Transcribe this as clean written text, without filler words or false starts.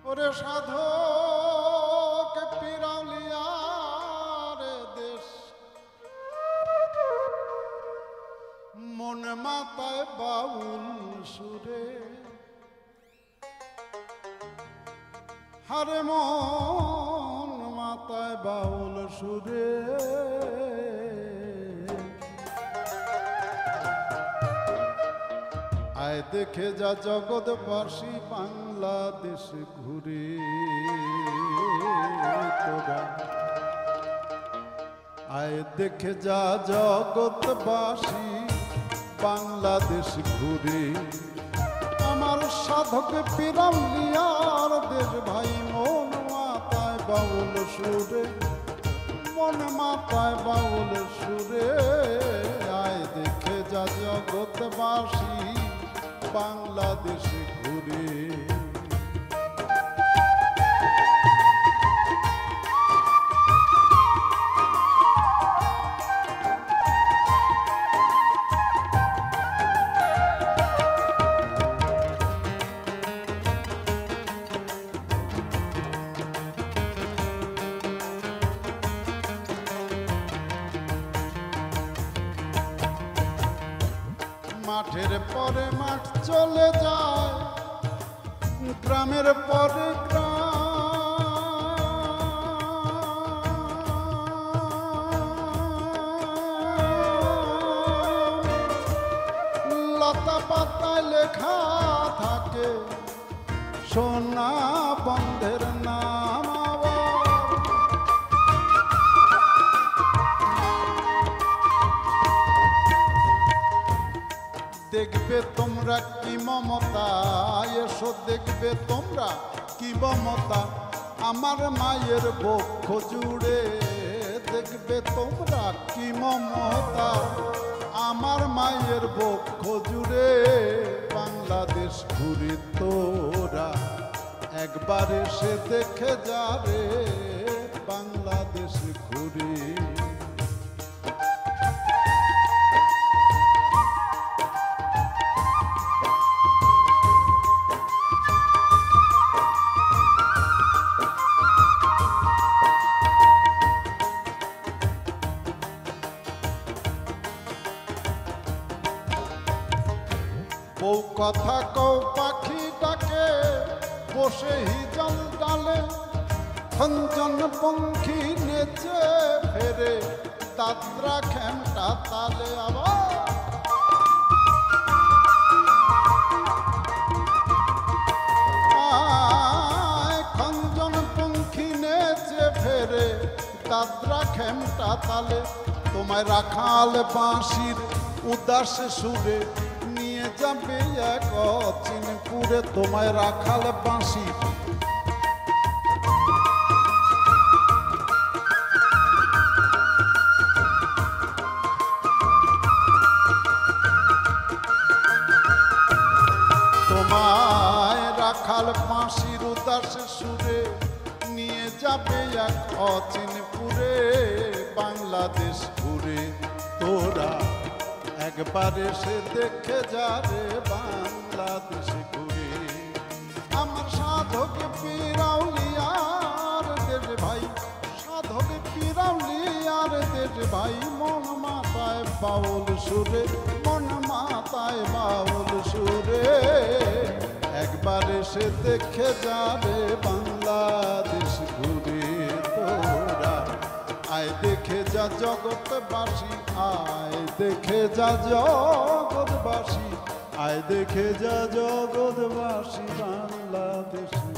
ওরে সাধক পিরাউলিয়ার দেশ, মন মাতায় বাউল সুরে, হারে মন মাতায় বাউল সুরে। আয় দেখে যা জগৎবাসী বাংলাদেশ ঘুরে তোরা, আয় দেখে যা জগৎবাসী বাংলাদেশ ঘুরে। আমার সাধক পিরাউলিয়ার দেশ ভাই, মন মাতায় বাউল সুরে, মন মাতায় বাউল সুরে। আয় দেখে যা জগৎবাসী বাংলাদেশ ঘুরে। মাঠের পরে মাঠ চলে যায়, গ্রামের পরে গ্রাম। লতা পাতায় লেখা থাকে সোনা বন্ধের নাম। দেখবে তোমরা কি মমতা, এসো দেখবে তোমরা কি মমতা আমার মায়ের বক্ষ জুড়ে। দেখবে তোমরা কি মমতা আমার মায়ের বক্ষ জুড়ে। বাংলাদেশ ঘুরে তোরা একবার এসে দেখে যা রে, বাংলাদেশ ঘুরে। বউ কথা কও পাখি ডাকে, বসে হিজল ডালে, খঞ্জন পঙ্খী নেচে ফেরে, দাদরা খেমটা তালে। আবার খঞ্জন পঙ্খী নেচে ফেরে, দাদরা খেমটা তালে। তোমায় রাখাল বাঁশির উদাস সুরে নিয়ে যাবে এক চিনপুরে। তোমায় রাখাল বাঁশি তোমায় রাখাল বাঁশির উদাস সুরে নিয়ে যাবে এক চিনপুরে। বাংলাদেশ ঘুরে তোরা একবার এসে দেখে যা রে, বাংলাদেশ ঘুরে। আমার সাধক পিরাউলিয়ার দেশ ভাই, সাধক পিরাউলিয়ার দেশ ভাই, মন মাতায় বাউল সুরে, মন মাতায় বাউল সুরে। একবার এসে দেখে যা রে, বাংলাদেশ ঘুরে তোরা। আয় দেখে যা জগৎবাসী, আয় দেখে যা জগৎবাসী, আয় দেখে যা জগৎবাসী বাংলাদেশ।